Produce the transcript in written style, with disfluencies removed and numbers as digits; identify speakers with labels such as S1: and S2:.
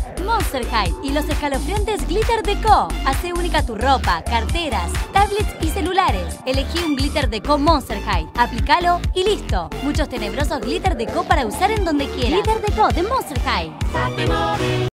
S1: Monster High y los escalofriantes Glitter Deco. Hace única tu ropa, carteras, tablets y celulares. Elegí un Glitter Deco Monster High. Aplícalo y listo. Muchos tenebrosos Glitter Deco para usar en donde quieras. Glitter Deco de Monster High.